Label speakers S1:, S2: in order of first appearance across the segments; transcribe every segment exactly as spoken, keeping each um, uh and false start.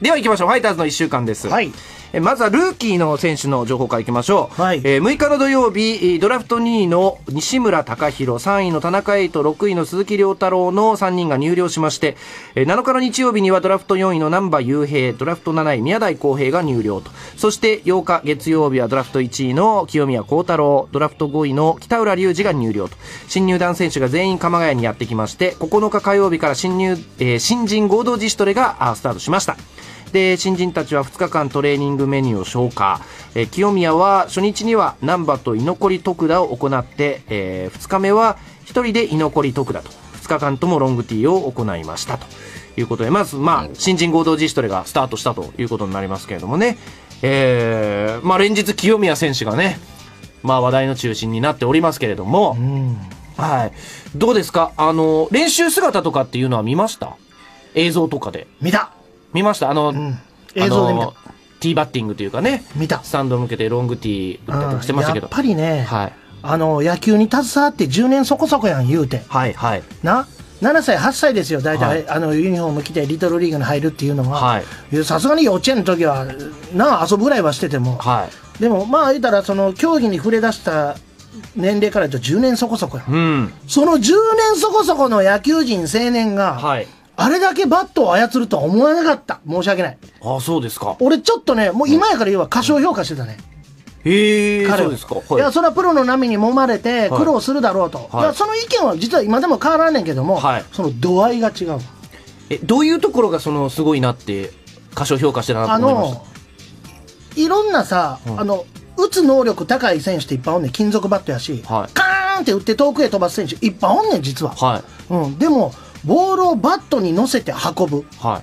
S1: では行きましょう。ファイターズのいっしゅうかんです。
S2: はい。
S1: えまずはルーキーの選手の情報からいきましょう、
S2: はい。
S1: えー、むいかの土曜日ドラフトにいの西村貴弘、さんいの田中瑛斗、ろくいの鈴木亮太郎のさんにんが入寮しまして、えー、なのかの日曜日にはドラフトよんいの難波雄平、ドラフトなない宮台浩平が入寮と、そしてようか月曜日はドラフトいちいの清宮幸太郎、ドラフトごいの北浦隆二が入寮と、新入団選手が全員鎌ヶ谷にやってきまして、ここのか火曜日から新入、えー、新人合同自主トレがスタートしました。で新人たちはふつかかんトレーニングメニューを消化、えー、清宮は初日には難波と居残り徳田を行って、えー、ふつかめはひとりで居残り徳田とふつかかんともロングティーを行いましたということで、まず、まあ、新人合同自主トレがスタートしたということになりますけれどもね、えーまあ、連日清宮選手がね、まあ、話題の中心になっておりますけれども、うんはい、どうですか、あの練習姿とかっていうのは見ました？映像とかで
S2: 見た
S1: 見ました？あの、
S2: うん、映像で見た。
S1: ティーバッティングというかね、
S2: 見た。
S1: スタンド向けてロングティー打ったりとかしてましたけど、
S2: やっぱりね、
S1: はい、
S2: あの野球に携わってじゅうねんそこそこやん言うて、
S1: はいはい、
S2: なななさいはっさいですよ大体、
S1: はい、
S2: あのユニフォーム着てリトルリーグに入るっていうのは、さすがに幼稚園の時はな遊ぶぐらいはしてても、はい、でもまあ言ったらその競技に触れ出した年齢から言うとじゅうねんそこそこや、うん、そのじゅうねんそこそこの野球人青年が、はい、あれだけバットを操るとは思わなかった。申し訳ない。
S1: ああ、そうですか。
S2: 俺ちょっとね、もう今やから言えば過小評価してたね。
S1: へえ、そうですか。はい、
S2: いや、それはプロの波に揉まれて苦労するだろうと。はい、いや、その意見は実は今でも変わらんねんけども、はい、その度合いが違う。
S1: え、どういうところがそのすごいなって過小評価してたなと思いました？あの、
S2: いろんなさ、うん、あの、打つ能力高い選手っていっぱいおんねん。金属バットやし、はい、カーンって打って遠くへ飛ばす選手いっぱいおんねん、実は。はい、うん。でも、ボールをバットに乗せて運ぶ、はい、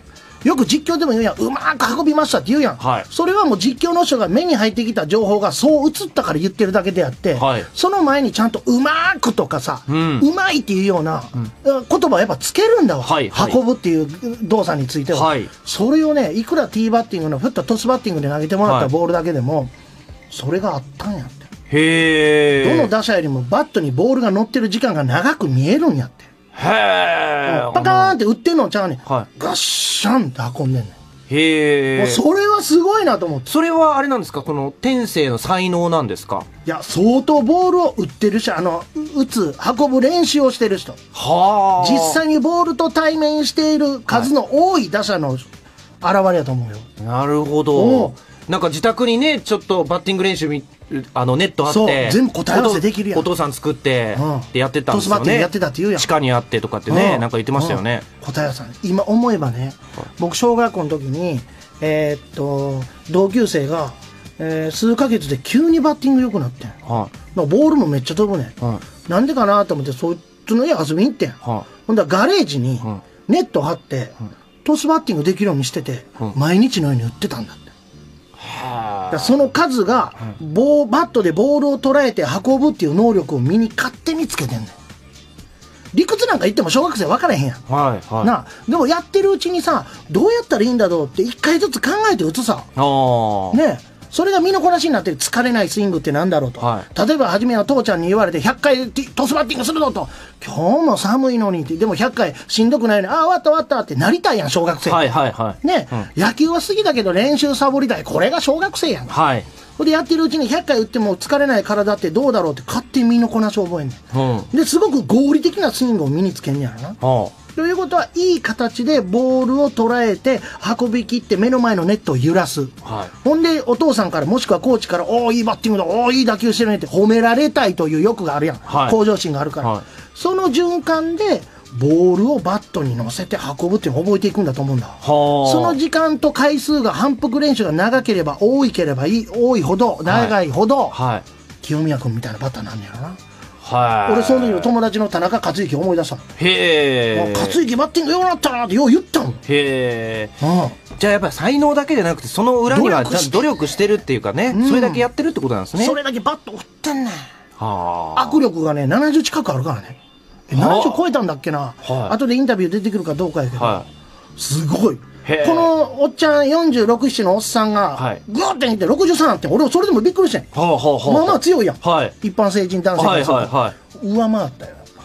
S2: よく実況でも言うやん、うまく運びましたって言うやん、はい、それはもう実況の人が目に入ってきた情報がそう映ったから言ってるだけであって、はい、その前にちゃんとうまくとかさ、うん、うまいっていうような、うん、言葉をやっぱつけるんだわ、はいはい、運ぶっていう動作については、はい、それをね、いくらティーバッティングのふっとトスバッティングで投げてもらったボールだけでも、はい、それがあったんやって。
S1: へー。
S2: どの打者よりもバットにボールが乗ってる時間が長く見えるんやって。
S1: へー。
S2: パカーンって打ってんのちゃうねん、はい、ガッシャンって運んでんねん。
S1: へー。
S2: もうそれはすごいなと思って。
S1: それはあれなんですか、この天性の才能なんですか？
S2: いや、相当ボールを打ってるし、あの打つ運ぶ練習をしてる人、は実際にボールと対面している数の多い打者の現れやと思うよ。
S1: なるほど。なんか自宅にね、ちょっとバッティング練習みあのネットあって、
S2: 全部答え合わせできるやん。
S1: お父さん作って、うん、でやってたんですよね。トスバッティングやってたって言うやん。地下にあってとかってね、うん、なんか言ってましたよね。
S2: うん、答え合わせ。今思えばね、僕小学校の時に、えー、っと同級生が、えー、数ヶ月で急にバッティング良くなってん。はい、ボールもめっちゃ飛ぶねん。はい、なんでかなと思ってそいつの家遊びに行ってん。はい、ほんだらガレージにネット張って、はい、トスバッティングできるようにしてて、はい、毎日のように打ってたんだって。だその数がボーバットでボールを捉えて運ぶっていう能力を身に勝手につけてんねん。理屈なんか言っても小学生分からへんやん、はいはい、なでもやってるうちにさ、どうやったらいいんだろうって一回ずつ考えて打つさ、ね、それが身のこなしになって疲れないスイングってなんだろうと、はい、例えば初めは父ちゃんに言われてひゃっかいトスバッティングするぞと、今日も寒いのにって、でもひゃっかいしんどくないのに、ああ終わった終わったってなりたいやん小学生、はいはいはいね、うん、野球は好きだけど練習サボりたい、これが小学生やん、はい、でやってるうちにひゃっかい打っても疲れない体ってどうだろうって勝手に身のこなしを覚えんねん、うん、ですごく合理的なスイングを身につけんねやろな、うんということは、いい形でボールを捉えて運び切って目の前のネットを揺らす、はい、ほんでお父さんからもしくはコーチからおおいいバッティングだ、おおいい打球してるねって褒められたいという欲があるやん、はい、向上心があるから、はい、その循環でボールをバットに乗せて運ぶっていうのを覚えていくんだと思うんだ。その時間と回数が反復練習が長ければ多いければいい多いほど長いほど、はいはい、清宮君みたいなバッターなんだよな。俺その時の友達の田中克之を思い出したの。へえ。克之バッティングよくなったなってよう言ったもん。へえ。じゃあやっぱり才能だけじゃなくてその裏には努力してるっていうかね、うん、それだけやってるってことなんですね。それだけバット打ってんねん。はあ。握力がねななじゅう近くあるからね。ななじゅう超えたんだっけな。はあ、後でインタビュー出てくるかどうかやけど、はあ、すごい。このおっちゃんよんじゅうろく、ななのおっさんがグーっていってろくじゅうさんあって、俺それでもびっくりしてん、はあはあはあ、まあまあ強いやん、はい、一般成人男性からすると、はいはいはい、上回ったよ。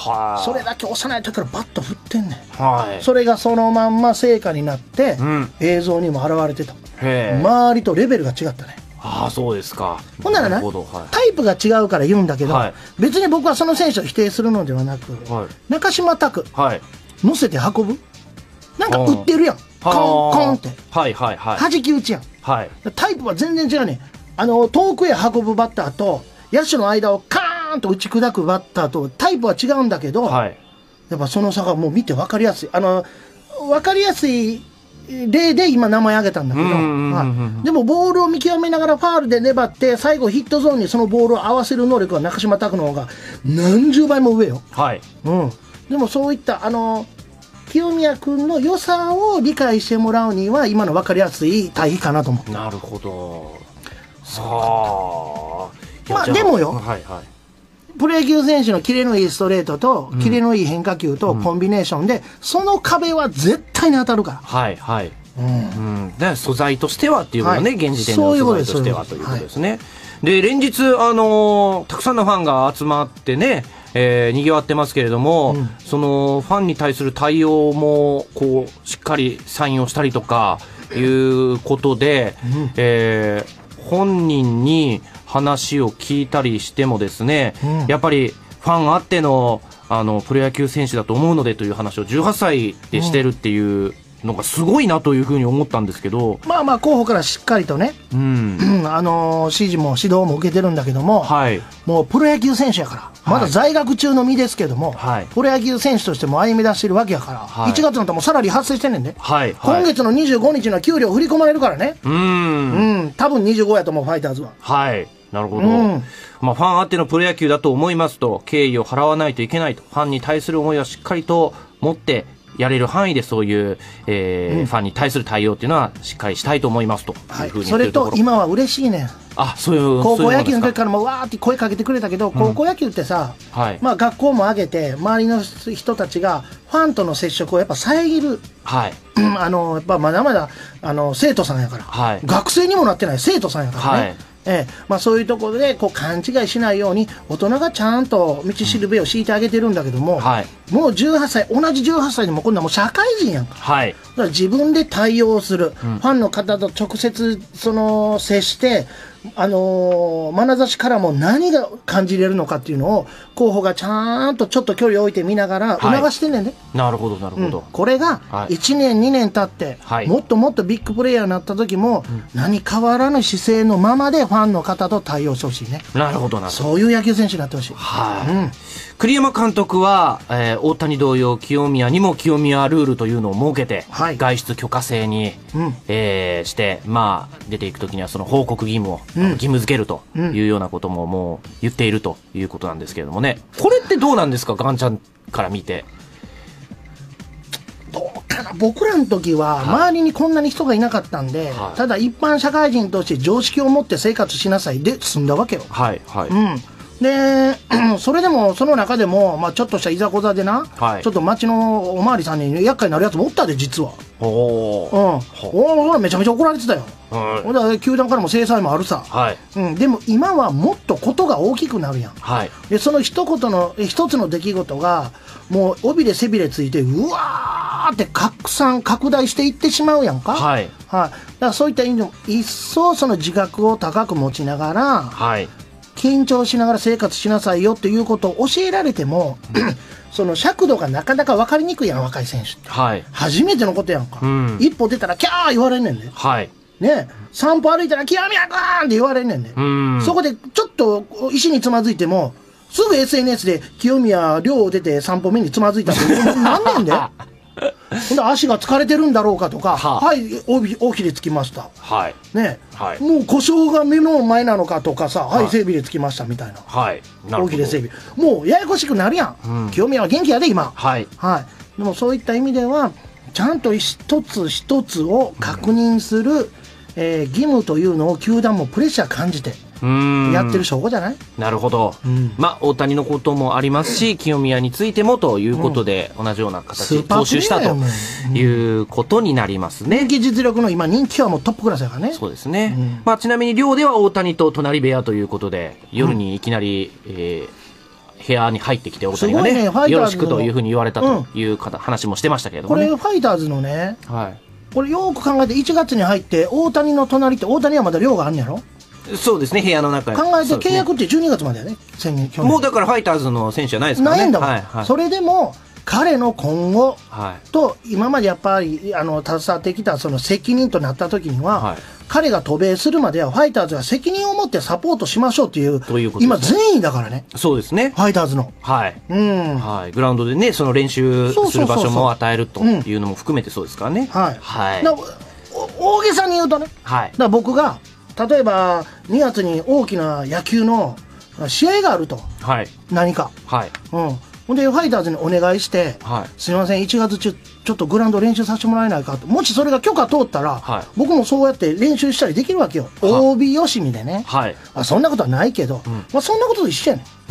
S2: はい、それだけ幼い時からバット振ってんねん、
S1: はい、
S2: それがそのまんま成果になって、うん、映像にも現れてた。周りとレベルが違ったね。
S1: ああ、そうですか。
S2: ほんならな、はい、タイプが違うから言うんだけど、はい、別に僕はその選手を否定するのではなく、はい、中島拓、はい、乗せて運ぶなんか打ってるやん、コンコンって、はいはいはい、弾き打ちやん、はい、タイプは全然違うね。あの遠くへ運ぶバッターと野手の間をカーンと打ち砕くバッターとタイプは違うんだけど、はい、やっぱその差がもう見て分かりやすい。あの分かりやすい例で今名前挙げたんだけど、はい、でもボールを見極めながらファールで粘って最後ヒットゾーンにそのボールを合わせる能力は中島拓の方が何十倍も上よ、はい、うん、でもそういったあの清宮君の良さを理解してもらうには今の分かりやすい対比かなと思って。
S1: なるほど。そう
S2: まあでもよ、はいはい、プロ野球選手のキレのいいストレートと、うん、キレのいい変化球とコンビネーションで、うん、その壁は絶対に当たるから。
S1: はいはい、うんうん、で素材としてはっていうことね、はい、現時点の素材としてはということですね。はい、で連日、あのー、たくさんのファンが集まってね、えー、にぎわってますけれども、うん、そのファンに対する対応もこうしっかりサインをしたりとかいうことで、うん、えー本人に話を聞いたりしてもですね、うん、やっぱりファンあっての、あのプロ野球選手だと思うのでという話をじゅうはっさいでしてるっていうのがすごいなというふうに思ったんですけど、
S2: まあまあ候補からしっかりとね、うんあのー、指示も指導も受けてるんだけども、はい、もうプロ野球選手やからまだ在学中の身ですけども、はい、プロ野球選手としても歩み出してるわけやから、はい、いちがつになったらもうサラリー発生してんねんで、はいはい、今月のにじゅうごにちの給料振り込まれるからね。うん、うん、多分にじゅうごやと思うファイターズは。
S1: はいなるほど、うんまあ、ファンあってのプロ野球だと思いますと敬意を払わないといけないと、ファンに対する思いはしっかりと持ってやれる範囲でそういう、えーうん、ファンに対する対応っていうのはしっかりしたいと思いますというふうに言ってるところ、はい、それと
S2: 今は嬉ししいねん。
S1: あそういう
S2: 高校野球の時からもわーって声かけてくれたけど、うん、高校野球ってさ、はいまあ、学校も挙げて周りの人たちがファンとの接触をやっぱ遮る、はいあのやっぱまだまだあの生徒さんやから、はい、学生にもなってない生徒さんやからね、はいええまあ、そういうところでこう勘違いしないように大人がちゃんと道しるべを敷いてあげてるんだけども、うんはい、もうじゅうはっさい同じじゅうはっさいでも今度はもう社会人やんか、はい、だから自分で対応する、うん、ファンの方と直接その接してあのー、眼差しからも何が感じれるのかっていうのを候補がちゃんとちょっと距離を置いて見ながら促してんねんで、はい、
S1: なるほどなるほど、うん、
S2: これがいちねん、はい、にねん経って、はい、もっともっとビッグプレイヤーになった時も、うん、何変わらぬ姿勢のままでファンの方と対応してほしいね。
S1: なるほどなるほど、
S2: そういう野球選手になってほしい。はい、うん
S1: 栗山監督は、えー、大谷同様清宮にも清宮ルールというのを設けて、はい、外出許可制に、うんえー、して、まあ、出ていくときにはその報告義務を、うん、義務付けるというようなことももう言っているということなんですけれどもね、これってどうなんですかガンちゃんから見て。
S2: どうかな、僕らの時は周りにこんなに人がいなかったんで、はい、ただ一般社会人として常識を持って生活しなさいで済んだわけよ。はいはい、うんでそれでもその中でも、まあ、ちょっとしたいざこざでな、はい、ちょっと町のおまわりさんに厄介になるやつもおったで実は。おー、うん、おめちゃめちゃ怒られてたよ、はい、だから球団からも制裁もあるさ、はいうん、でも今はもっとことが大きくなるやん、はい、でその一言の一つの出来事がもう尾びれ背びれついてうわーって拡散拡大していってしまうやんか、はいはい、だからそういった意味でも一層その自覚を高く持ちながら、はい緊張しながら生活しなさいよっていうことを教えられてもその尺度がなかなか分かりにくいやん若い選手って、はい、初めてのことやんか、うん、一歩出たらキャー言われんねんで、はいね、散歩歩いたら清宮君って言われんねんで、うん、そこでちょっと石につまずいてもすぐ エスエヌエス で清宮寮を出て散歩目につまずいたってなんねんでほんで足が疲れてるんだろうかとか、は、はい、尾ひれつきました、はいねはい、もう故障が目の前なのかとかさ、はい、はい、背びれつきましたみたいな、はい、尾ひれ背びれもうややこしくなるやん、うん、清宮は元気やで今、はいはい、でもそういった意味ではちゃんと一つ一つを確認する、うんえー、義務というのを球団もプレッシャー感じてやってる証拠じゃない？
S1: なるほど、うん、まあ大谷のこともありますし清宮についてもということで、うん、同じような形で踏襲したということになりますね。
S2: 人気実力の今人気はもうトップクラスだからね。
S1: そうですね、うんまあ、ちなみに寮では大谷と隣部屋ということで夜にいきなり、うんえー部屋に入ってきて、大谷がね、
S2: ね
S1: よろしくというふうに言われたという方、うん、話もしてましたけれどもね。
S2: これ、ファイターズのね、
S1: はい、
S2: これよく考えていちがつに入って、大谷の隣って、大谷はまだ寮があるんやろ。
S1: そうですね、部屋の中に。
S2: 考えて契約ってじゅうにがつまでやね、
S1: もうだからファイターズの選手じゃないですからね。
S2: ないんだもん。
S1: はいはい、
S2: それでも、彼の今後と、今までやっぱり、あの、携わってきたその責任となった時には、はい、彼が渡米するまでは、ファイターズは責任を持ってサポートしましょうっていう、
S1: ということ
S2: 今善意だからね。
S1: そうですね。
S2: ファイターズの。
S1: はい。
S2: うん。
S1: はい。グラウンドでね、その練習する場所も与えるというのも含めてそうですからね。
S2: はい。
S1: はい。
S2: 大げさに言うとね、
S1: はい。
S2: だから僕が、例えばにがつに大きな野球の試合があると、
S1: はい、
S2: 何か、
S1: はい、
S2: うん、ほんでファイターズにお願いして、はい、すみませんいちがつ中ちょっとグラウンド練習させてもらえないかと、もしそれが許可通ったら、はい、僕もそうやって練習したりできるわけよ、はい、オービー よしみでね、はい、あそんなことはないけど、うん、まあ、そんなことと一緒やねん。うん、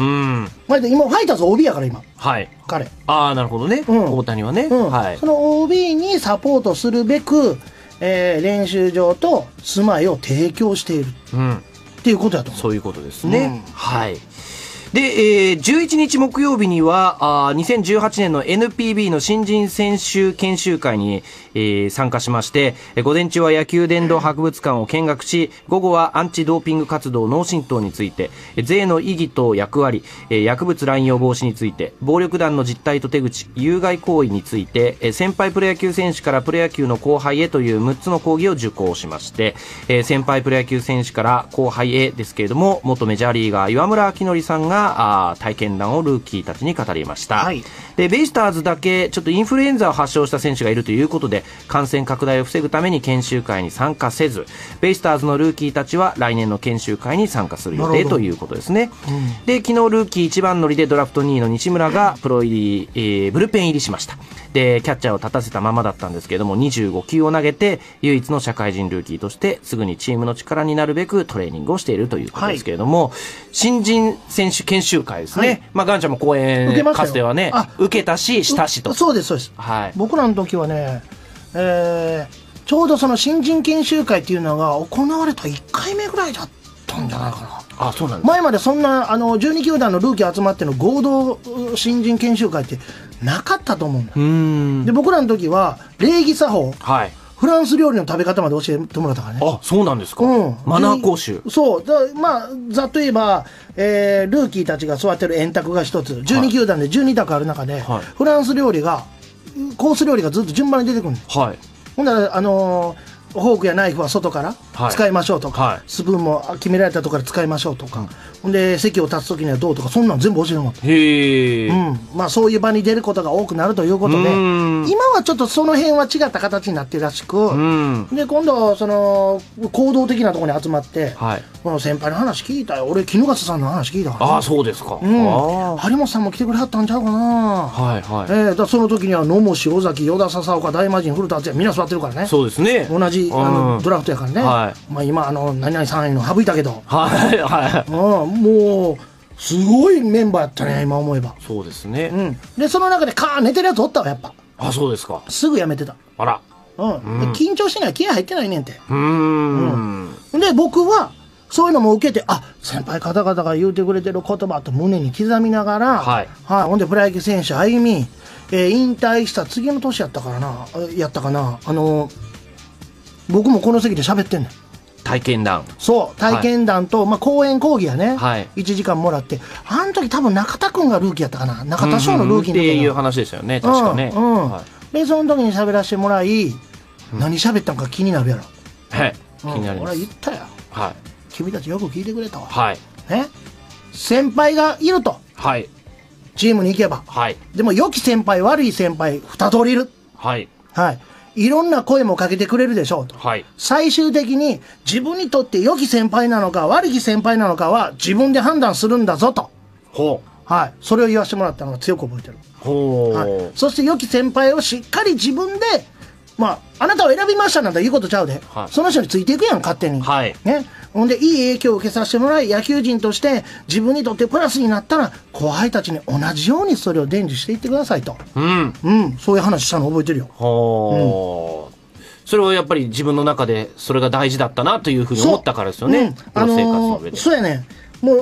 S2: まあ、今ファイターズ オービー やから今、はい、彼
S1: ああなるほどね、うん、大谷はね、
S2: うん、
S1: はい、
S2: その オービー にサポートするべくえー、練習場と住まいを提供している、うん、っていうことだと思う。
S1: そういうことですね、うん、はい。で、えー、じゅういちにち木曜日にはあにせんじゅうはちねんの エヌピービー の新人選手研修会に、えー、参加しまして、午前中は野球殿堂博物館を見学し、午後はアンチドーピング活動脳震盪について、税の意義と役割、えー、薬物乱用防止について、暴力団の実態と手口、有害行為について、えー、先輩プロ野球選手からプロ野球の後輩へというむっつの講義を受講しまして、えー、先輩プロ野球選手から後輩へですけれども、元メジャーリーガー岩村明則さんがあ体験談をルーキーたちに語りました、はい、でベイスターズだけちょっとインフルエンザを発症した選手がいるということで、感染拡大を防ぐために研修会に参加せず、ベイスターズのルーキーたちは来年の研修会に参加する予定ということですね、うん、で昨日ルーキー一番乗りでドラフトにいの西村がプロ入り、えー、ブルペン入りしました。でキャッチャーを立たせたままだったんですけれども、にじゅうごきゅうを投げて唯一の社会人ルーキーとしてすぐにチームの力になるべくトレーニングをしているということですけれども、はい、新人選手研修会ですね、はい、まあガンちゃんも講演かつてはね受けたししたしと。
S2: そうですそうです、はい、僕らの時はね、えー、ちょうどその新人研修会っていうのが行われたいっかいめぐらいだったんじゃないかな。
S1: あ、そうなんです。
S2: 前までそんなあのじゅうにきゅうだんのルーキー集まっての合同新人研修会ってなかったと思うんだ。うーんで僕らの時は礼儀作法、はい、フランス料理の食べ方まで教えてもらったからね。
S1: あ、そうなんですか、うん、マナー講習。
S2: そうだ、まあざっと言えば、えー、ルーキーたちが座ってる円卓が一つ、じゅうにきゅうだんでじゅうにたくある中で、はい、フランス料理がコース料理がずっと順番に出てくるんです、はい、ほんならあのーフォークやナイフは外から使いましょうとか、はい、スプーンも決められたところから使いましょうとか、うん、ほんで席を立つ時にはどうとか、そんなん全部教えてもらった。へ、うんまあ、そういう場に出ることが多くなるということで、今はちょっとその辺は違った形になってるらしく、で今度その行動的なところに集まって、はい、この先輩の話聞いたよ。俺衣笠さんの話聞いたから、ね、
S1: ああそうですか、うん、
S2: 張本さんも来てくれはったんちゃうかな、はいはい、えー、だその時には野茂塩崎与田笹岡大魔神古田敦也みんな座ってるからね。
S1: そうですね、
S2: 同じあのドラフトやからね、はい、まあ、今あの何々さんいの省いたけど、はいはい、うん、もうすごいメンバーやったね今思えば。そうですね、うん、でその中でカー寝てるやつおったわやっぱ。あ、そうですか。すぐやめてた。あら、うん、うん、緊張しない、気合入ってないねんて。うーん、うん、で僕はそういうのも受けて、あ、先輩方々が言うてくれてる言葉と胸に刻みながら、はいはい、ほんでプロ野球選手歩み、えー、引退した次の年やったからなやったかな、あのー僕もこの席で喋ってんねん。体験談。そう体験談と、はい、まあ、講演講義やね、はい、いちじかんもらって、あの時多分中田君がルーキーやったかな、中田翔のルーキーの時、うんうん、っていう話でしたよね確かね、うんうん、はい、でその時に喋らせてもらい、うん、何喋ったんか気になるやろ。はい、うん、気になります。俺言ったよ、はい、君たちよく聞いてくれたわ、はい、ね、先輩がいると、はい、チームに行けば、はい、でも良き先輩悪い先輩二通りいる、はいはい、いろんな声もかけてくれるでしょうと、はい、最終的に自分にとって良き先輩なのか悪き先輩なのかは自分で判断するんだぞと、ほう、はい、それを言わせてもらったのが強く覚えてる。ほう、はい、そして良き先輩をしっかり自分で、まあ、あなたを選びましたなんて言うことちゃうで、はい、その人についていくやん勝手に、はい、ね、ほんでいい影響を受けさせてもらい、野球人として自分にとってプラスになったら後輩たちに同じようにそれを伝授していってくださいと、うんうん、そういう話したの覚えてるよ。は、うん、それはやっぱり自分の中でそれが大事だったなというふうに思ったからですよね、うん、プロ生活の上で、あのー、そうやね、もう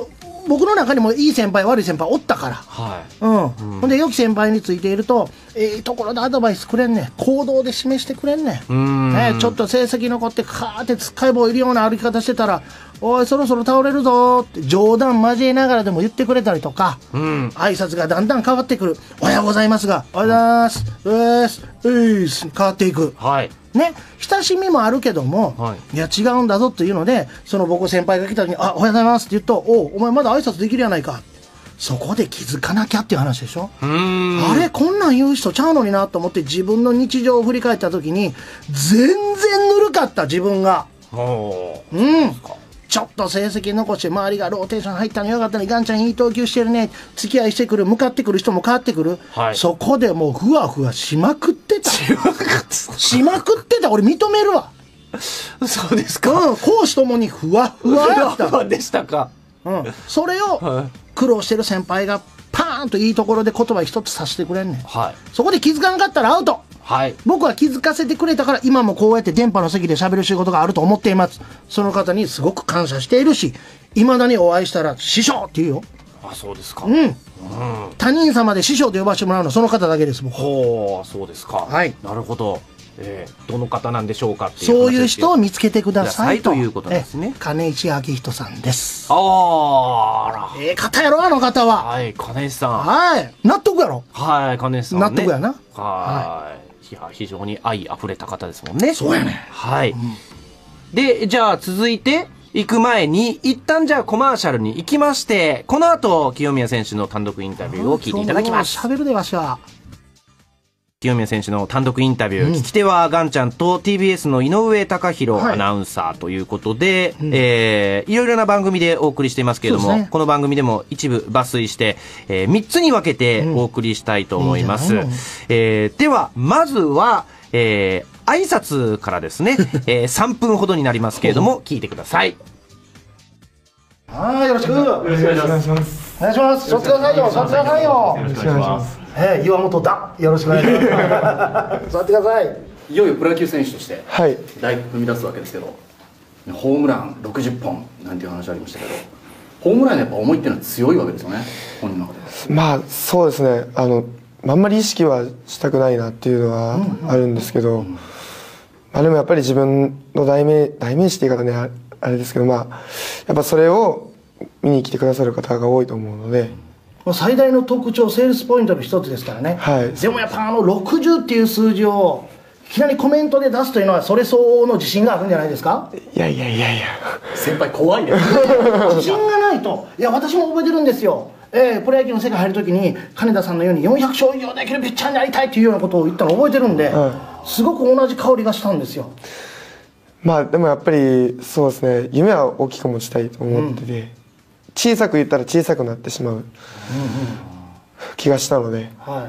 S2: 僕の中にもいい先輩悪い先輩おったから、
S1: はい、
S2: うん、ほんで良き先輩についているとええところでアドバイスくれんねん、行動で示してくれんねん、うんね、ちょっと成績残ってカーってつっかい棒いるような歩き方してたらおいそろそろ倒れるぞって冗談交えながらでも言ってくれたりとか、うん、挨拶がだんだん変わってくる、おはようございますがおはようございますうえすうえす変わっていく、はいね、親しみもあるけども、はい、いや違うんだぞっていうので、その僕先輩が来た時にあおはようございますって言うとおお前まだ挨拶できるやないか、そこで気づかなきゃっていう話でしょ。うーんあれこんなん言う人ちゃうのになと思って自分の日常を振り返った時に全然ぬるかった自分が、うんちょっと成績残して周りがローテーション入ったのよかったね、ガンちゃんいい投球してるね、付き合いしてくる向かってくる人も変わってくる、はい、そこでもうふわふわしまくってたしまくってた俺認めるわ
S1: そうですか、
S2: うん、講師ともにふわふわやった
S1: ふわでしたか、
S2: うん、それを苦労してる先輩がパーンといいところで言葉一つさせてくれんねん、はい、そこで気づかなかったらアウト、はい、僕は気づかせてくれたから今もこうやって電波の席で喋る仕事があると思っています。その方にすごく感謝しているし、いまだにお会いしたら師匠って言うよ。
S1: あそうですか、
S2: うん、うん、他人様で師匠と呼ばせてもらうのはその方だけですもん。
S1: ほうそうですか、はい、なるほど、えー、どの方なんでしょうかっていう
S2: そういう人を見つけてください
S1: と, ということですね。
S2: 金石明人さんです。
S1: あら
S2: ええ方やろあの方は。
S1: はい金石さん、
S2: はい納得やろ。
S1: はい金石さん、ね、
S2: 納得やな。
S1: はい、はいいや非常に愛あふれた方ですもんね。
S2: そうやね。
S1: はい、うん、でじゃあ続いて行く前に一旦じゃあコマーシャルに行きまして、この後清宮選手の単独インタビューを聞いていただきます。
S2: 喋るでわしは。
S1: 清宮選手の単独インタビュー、うん、聞き手はガンちゃんと ティービーエス の井上貴博アナウンサーということで、はい、えー、いろいろな番組でお送りしていますけれども、ね、この番組でも一部抜粋して、えー、みっつに分けてお送りしたいと思います、うんいいえー、ではまずは、えー、挨拶からですね、えー、さんぷんほどになりますけれども聞いてください。
S2: はいよろしく
S3: よろしくお願いします。
S2: お願いします。そっちくださいよ、そっちくださいよ。
S3: よろしくお願いします。
S2: えー、岩本だ。よろしくお願いします。座ってください。
S4: いよいよプロ野球選手として
S3: はい
S4: 大踏み出すわけですけど、ホームランろくじゅっぽんなんていう話ありましたけど、ホームランのやっぱ思いっていうのは強いわけですよね、本人の中で。
S3: まあそうですね、あのあんまり意識はしたくないなっていうのはあるんですけど、うんうん、まあでもやっぱり自分の代名代名詞って言い方ねあれですけど、まあやっぱそれを見に来てくださる方が多いと思うので、
S2: 最大の特徴セールスポイントの一つですからね、はい、でもやっぱあのろくじゅうっていう数字をいきなりコメントで出すというのはそれ相応の自信があるんじゃないですか。
S3: いやいやいやいや
S4: 先輩怖いね
S2: 自信がないと、いや私も覚えてるんですよ、えー、プロ野球の世界入るときに金田さんのようによんひゃくしょう以上できるピッチャーになりたいっていうようなことを言ったのを覚えてるんで、はい、すごく同じ香りがしたんですよ。
S3: まあでもやっぱりそうですね、夢は大きく持ちたいと思ってて、うん、小さく言ったら小さくなってしまう、うんうん、気がしたので、はい、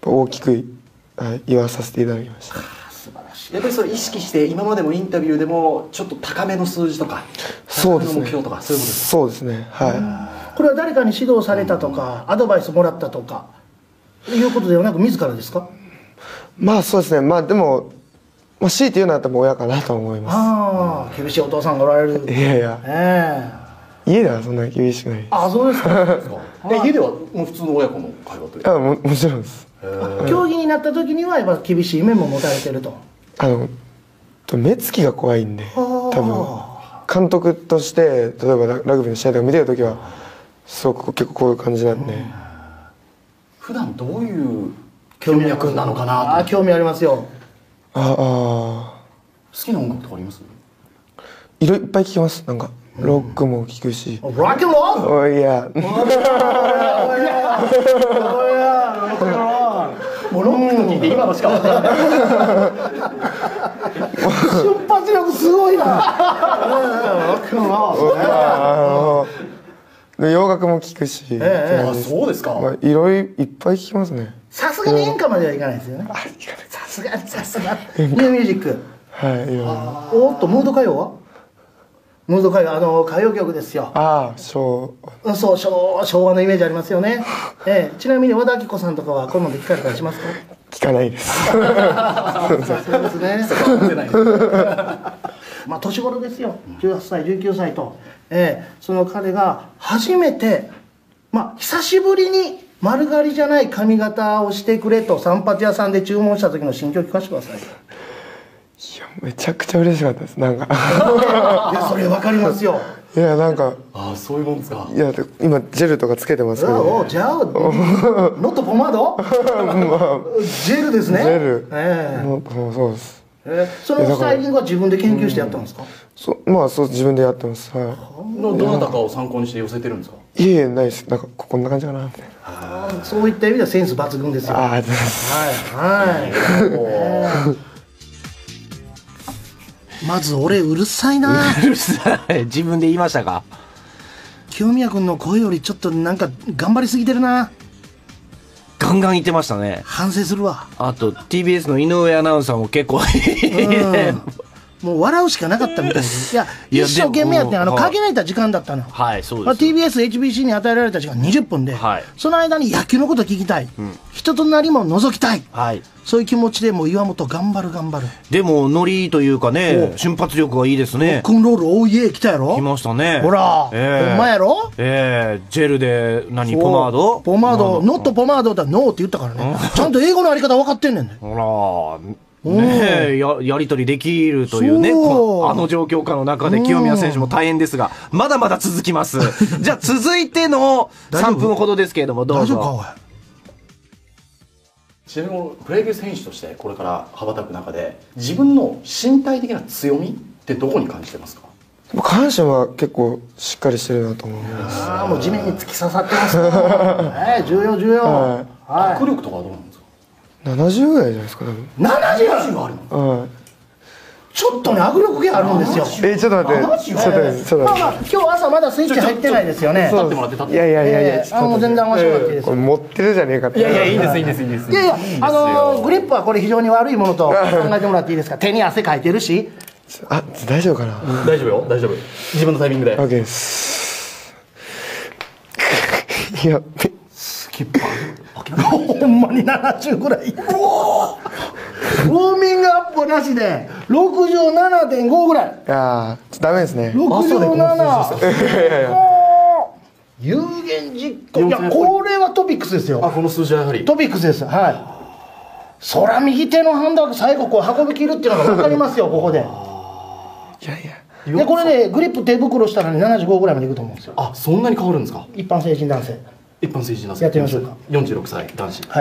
S3: 大きく、はい、言わさせていただきました。
S4: 素晴らしい。やっぱりそれ意識して今までもインタビューでもちょっと高めの数字とか
S3: そうですね、
S4: 高めの目標とかそういうことですか。
S3: そうですね、はい。
S2: これは誰かに指導されたとか、うん、アドバイスもらったとかいうことではなく自らですか。
S3: まあそうですね、まあでもまあ、強いて言うのは多分親かなと思います。
S2: ああ、厳しいお父さんがおられる。
S3: いやいや、えー、家ではそんなに厳しくない。
S2: あ、そうですか。
S4: え、家ではもう普通の親子の会話というか。
S3: あ、も、もちろんです。
S2: 競技になった時にはやっぱ厳しい面も持たれてると。
S3: あの目つきが怖いんで、多分監督として例えばラグビーの試合とか見てる時はすごく結構こういう感じなんで、うん、
S4: 普段どういう興味役なのかなと。
S2: あ、興味ありますよ。
S3: ああ、
S4: 好きな音楽とかあります？
S3: いろいっぱい聴きます。なんかロックも聴くし。
S2: ロックンロール？
S3: おいや。
S4: もうロックと聞いて今のしか分からない。
S2: 瞬発力すごいな。ロックンロー
S3: ル。洋楽も聴くし。
S4: ええ、あ、そうですか。
S3: まあいろいろいっぱい聴きますね。
S2: さすがに演歌まではいかないですよね。さすがにさすがニューミュージック。
S3: はい。
S2: おっとムード歌謡は？ムード歌謡、あの歌謡曲ですよ。
S3: ああ、昭
S2: 和。そう昭和、昭和のイメージありますよね。ええ、ちなみに和田アキ子さんとかはこういうので聞かれたりしますか？
S3: 聞かないです。
S2: そうですね。 まあ年頃ですよ、じゅうはっさいじゅうきゅうさいと、えー、その彼が初めてまあ久しぶりに丸刈りじゃない髪型をしてくれと散髪屋さんで注文した時の心境聞かせてください。い
S3: やめちゃくちゃ嬉しかったです。なんか
S2: いやそれ分かりますよ。
S3: いやなんか
S4: ああそういうもんですか。
S3: いや今ジェルとかつけてますけど、
S2: じゃあノットポマードジェルですね。
S3: ジェル、
S2: ええ
S3: ー、そうです。
S2: えー、そのスタイリングは自分で研究してやったんですか？
S3: そまあそう自分でやってます。はい。
S4: どなたかを参考にして寄せてるんですか？
S3: いえないです。なんかこんな感じかなみたいな。
S2: あそういった意味ではセンス抜群ですよ。
S3: あありがとうございます。
S2: はいはい。まず俺うるさいな。
S1: うるさい。自分で言いましたか？
S2: 清宮君の声よりちょっとなんか頑張りすぎてるな。
S1: ガンガン言ってましたね。
S2: 反省するわ。
S1: あと ティービーエス の井上アナウンサーも結構
S2: もう笑うしかなかったみたいです。いや、いや一生懸命やって、あの、限られた時間だったの。
S1: はい、そうです。
S2: まあ、ティービーエス、エイチビーシー に与えられた時間にじゅっぷんで、はい、その間に野球のこと聞きたい、うん、人となりも覗きたい、はい、そういう気持ちでもう岩本頑張る頑張る。
S1: でもノリというかね、瞬発力がいいですね。
S2: ロックンロールオーイエー来たやろ。
S1: 来ましたね。
S2: ほら、えー、ほんまやろ。
S1: ええー、ジェルで何ポマード？
S2: ポマード、ノットポマードだノーって言ったからね。ちゃんと英語のあり方分かってんねんね。
S1: ほら。ねえ、や, やり取りできるというね、あの状況下の中で清宮選手も大変ですが、まだまだ続きます。じゃあ続いてのさんぷんほどですけれども、どうぞ。大丈夫か
S4: ちなみにプロ野球選手としてこれから羽ばたく中で自分の身体的な強みってどこに感じてますか？
S3: 下半身は結構しっかりしてるなと思います。
S2: ああ、もう地面に突き刺さってますね。えー、重要重要。はい
S4: はい、握力とかはどうなんですか？
S3: ななじゅうぐらいじゃないですか。
S2: ななじゅうあるの？はい。ちょっとね握力系あるんですよ。
S3: えー、ちょっと待って。ちょっと待って。ちょっと待って。
S2: まあまあ今日朝まだスイッチ入ってないですよね。
S4: 立ってもらって立って。
S3: いやいやいやいや。
S2: あの全然合わせてもらっていいです。
S3: これ持ってるじゃねえかって。
S4: いやいやいいですいいですいいです。
S2: いやいやあのグリップはこれ非常に悪いものと考えてもらっていいですか。手に汗かいてるし。
S3: あ大丈夫かな。
S4: 大丈夫よ大丈夫。自分のタイミングで。
S3: オッケーです。いや。
S4: スキッパー。
S2: ほんまにななじゅうぐらい。ウォーミングアップなしでろくじゅうななてんごぐらい。
S3: いやーダメですね。
S2: ろくじゅうなな。
S3: いやいや
S2: 有言実行。いやこれはトピックスですよ。
S4: あこの数字はやはり
S2: トピックスです。はい。そら右手のハンダー最後こう運び切るっていうのが分かりますよここで。
S3: いやいや。
S2: でこれねグリップ手袋したらねななじゅうごぐらいまでいくと思うんですよ。
S4: あそんなに変わるんですか？
S2: 一般成人男性。
S4: 一般成人男性
S2: やってみましょうか。
S4: よんじゅうろくさい男子。
S2: はい。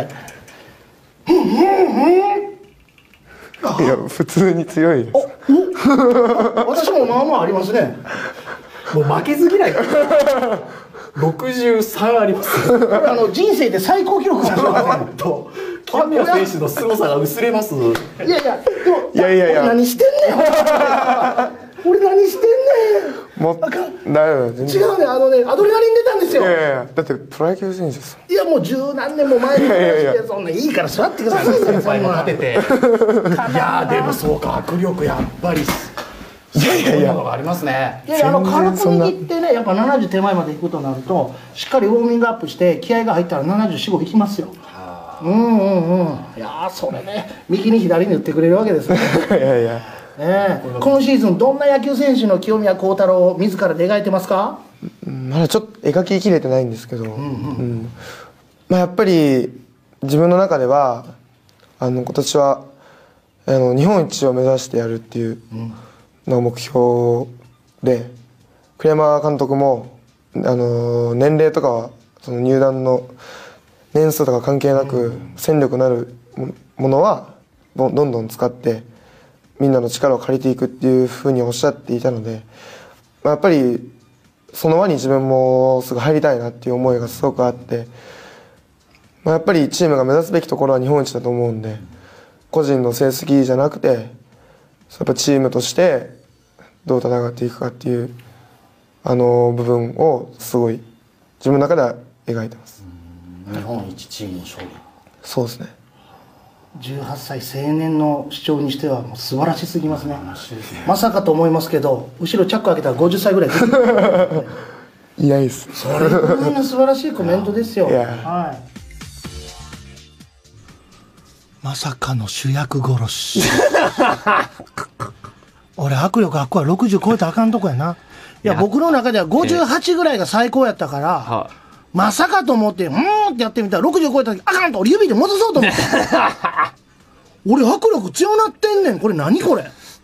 S3: いや普通に強いです。
S2: 私もまあまあありますね。
S4: もう負けず嫌い。ろくじゅうさんあります。
S2: あの人生で最高記録かもしれません。
S4: と清宮選手の凄さが薄れます。い
S2: やいやでも
S3: いやいやいや
S2: 何してんねん。俺何してんねん。
S3: もうだよ全然
S2: 違うねあのねアドレナリン出たんですよ。
S3: いやいやだってプロ野球選手です。
S2: いやもう十何年も前に話してそんないいから座ってください。
S4: 先輩も立てて。いやでもそうか握力やっぱり。いやいやいやありますね。
S2: いやいやあの軽く握ってねやっぱななじゅう手前まで行くとなるとしっかりウォーミングアップして気合が入ったらななじゅうよん、ごいきますよ。うんうんうん。いやそれね右に左に打ってくれるわけですね。
S3: いやいや。
S2: ね、今シーズンどんな野球選手の清宮幸太郎を自らで描いてますか？
S3: まだちょっと描ききれてないんですけど、うんうんうんまあ、やっぱり自分の中ではあの今年はあの日本一を目指してやるっていうのが目標で、栗山監督もあの年齢とかはその入団の年数とか関係なく戦力なるものはどんどん使ってみんなの力を借りていくっていうふうにおっしゃっていたので、まあ、やっぱりその輪に自分もすぐ入りたいなっていう思いがすごくあって、まあ、やっぱりチームが目指すべきところは日本一だと思うんで、個人の成績じゃなくてやっぱチームとしてどう戦っていくかっていうあの部分をすごい自分の中では描いてます。
S4: 日本一チームの勝利。
S3: そうですね。
S2: じゅうはっさい青年の主張にしてはもう素晴らしすぎますね。まさかと思いますけど後ろチャック開けたらごじゅっさいぐらい
S3: いないです。
S2: それぐらいの素晴らしいコメントですよ。はい、まさかの主役殺し俺握力あっこはろくじゅう超えたらあかんとこやな。いや、僕の中ではごじゅうはちぐらいが最高やったから、はまさかと思って、うーんってやってみたらろくじゅう超えた時、あかんと俺指で戻そうと思って。俺握力強なってんねん。これ何これ。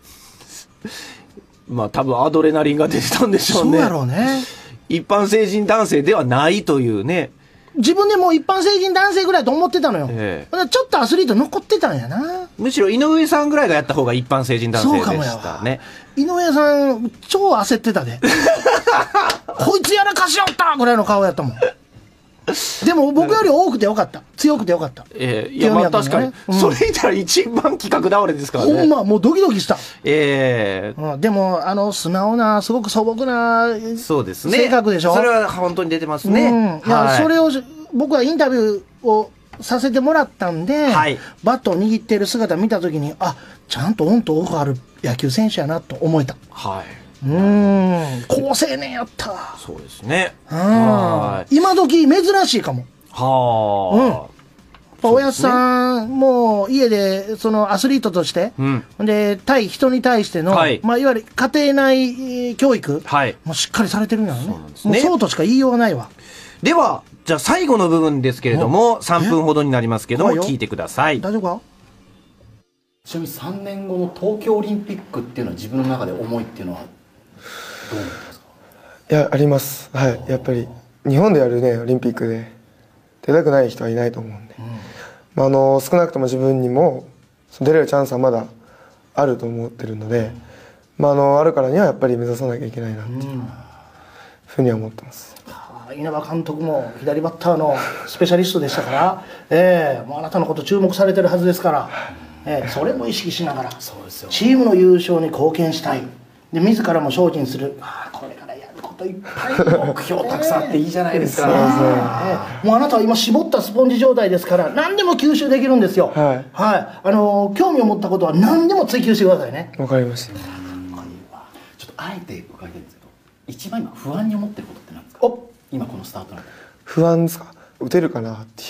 S1: まあ多分アドレナリンが出てたんでしょうね。
S2: そうやろうね。
S1: 一般成人男性ではないというね。
S2: 自分でもう一般成人男性ぐらいと思ってたのよ。
S1: ええ、
S2: ちょっとアスリート残ってたんやな。
S1: むしろ井上さんぐらいがやった方が一般成人男性でしたね。そうかもやわ。
S2: 井上さん超焦ってたで。こいつやらかしよったぐらいの顔やったもん。でも僕より多くてよかった。強くてよかった。
S1: ええ、いやまあ確かに、うん、それ言ったら一番企画倒れですからね。
S2: ほんまもうドキドキした。
S1: ええー
S2: うん、でもあの素直なすごく素朴な
S1: そうですね。
S2: 性格でしょ。
S1: それは本当に出てますね。
S2: うん、いや、はい、それを僕はインタビューをさせてもらったんで、はい、バットを握っている姿を見たときに、あ、ちゃんとオンとオフある野球選手やなと思えた。はい。うーん、好青年やった。
S1: そうですね。
S2: はい。今時珍しいかも。
S1: は
S2: あ。うん。おやすさん、もう家でそのアスリートとして、うん、で対人に対しての、はい、まあ、いわゆる家庭内教育、はい、もうしっかりされてるんやろね。そうなんですね。もうそうとしか言いようがないわ。
S1: では、じゃあ最後の部分ですけれども、さんぷんほどになりますけども、聞いてください。
S2: 大丈夫か？
S4: ちなみにさんねんごの東京オリンピックっていうのは自分の中で思いっていうのはどう思いますか？
S3: いや、あります。はい。やっぱり日本でやるねオリンピックで出たくない人はいないと思うんで、うん、まあ、あの少なくとも自分にも出れるチャンスはまだあると思ってるので、うん、まあ、あのあるからにはやっぱり目指さなきゃいけないなっていうふうには思ってます。
S2: 稲葉監督も左バッターのスペシャリストでしたから、えー、もうあなたのこと注目されてるはずですから、えー、それも意識しながらそうですよ、チームの優勝に貢献したいで自らも精進する。あこれからやることいっぱい目標たくさんあっていいじゃないですか、ねえー、もうあなたは今絞ったスポンジ状態ですから何でも吸収できるんですよ。はい、はい、あのー、興味を持ったことは何でも追求してくださいね。
S3: わかりました。
S4: ちょっとあえて伺いたいんですけど、一番今不安に思ってることって何ですか？お今このスタートなんで
S3: 不安ですか？打てるかなっていう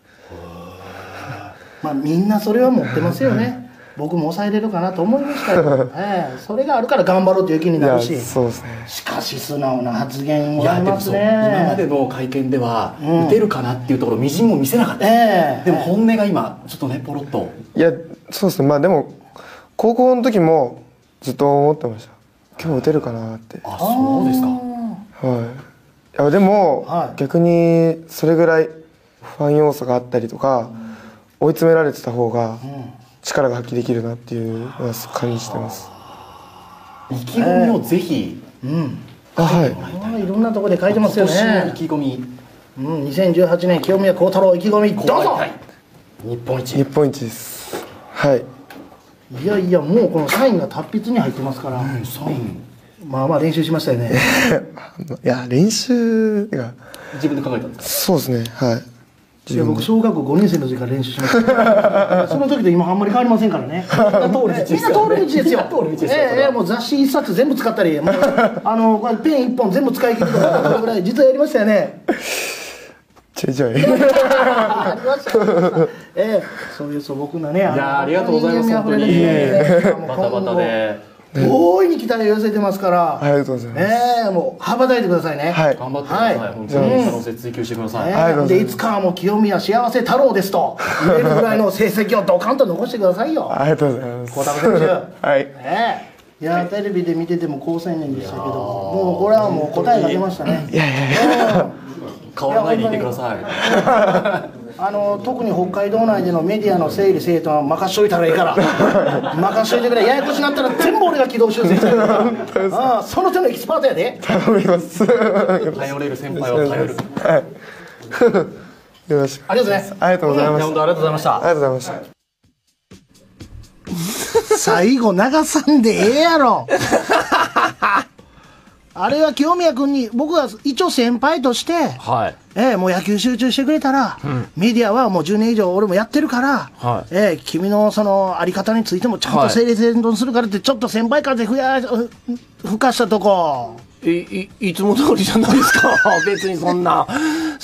S2: まあみんなそれは持ってますよね。僕も抑えれるかなと思いましたよ、ええ、それがあるから頑張ろうという気になるし。
S3: そうですね。
S2: しかし素直な発言をありますね。
S4: 今までの会見では、うん、打てるかなっていうところみじんも見せなかった、えー、でも本音が今ちょっとねポロッと。
S3: いやそうですね。まあでも高校の時もずっと思ってました。今日打てるかなって。
S4: あそうですか。
S3: はい。いやでも、はい、逆にそれぐらい不安要素があったりとか、うん、追い詰められてた方が力が発揮できるなっていうのは感じてます。
S4: 意気込みをぜひ、
S2: えー、うん、あはいいろんなところで書いてますよね。
S4: 今年の意気込み、
S2: うん、にせんじゅうはちねん清宮幸太郎意気込みどうぞ。
S4: 日本一。
S3: 日本一です。はい。
S2: いやいやもうこのサインが達筆に入ってますから、うん、サインまあまあ練習しましたよね。
S3: いや練習が
S4: 自分で考えたんですか？
S3: そうですね。はい。
S2: いや僕小学校ごねん生の時から練習しました。その時と今あんまり変わりませんからね。みんな通る道ですよ。みんな通る道ですよ。ええもう雑誌一冊全部使ったり、もうあのこれペン一本全部使い切るとかそれぐらい実はやりましたよね。
S3: ちょいちょい。
S2: ありました。ええそういう素朴なね。い
S4: やありがとうございます本当に。バタバタで。
S2: 大いに期待を寄せてますから。
S3: ありがとうございます。
S2: ええもう羽ばたいてくださいね。
S3: はい。
S4: 頑張ってください。本当に可能性追求してください。
S2: ええでいつかはもう清宮幸せ太郎ですと言えるぐらいの成績をドカンと残してくださいよ。
S3: ありがとうございます。
S2: 孝太郎選手。
S3: はい。
S2: ええいやテレビで見てても好青年でしたけど、もうこれはもう答えが出ましたね。
S3: いやいやいや。
S4: 変わらないでいてください。
S2: あの特に北海道内でのメディアの整理整頓は任しといたらいいから任しといてくれ。ややこしになったら全部俺が軌道修正してるからああその手のエキスパートやで。
S3: 頼みます。
S4: 頼れる先輩を頼る。
S3: はい。よろしく。
S2: ありがとうございます。
S3: ありがとうございます。
S4: 本当ありがとうございました。
S3: ありがとうございました。
S2: 最後流さんでええやろ。あれは清宮君に僕は一応先輩として、はい、えー、もう野球集中してくれたら、うん、メディアはもうじゅうねん以上俺もやってるから、はい、えー、君のそのあり方についてもちゃんと整理整頓するからってちょっと先輩風ふや吹かしたとこ。
S1: い, い, いつも通りじゃないですか。別にそんな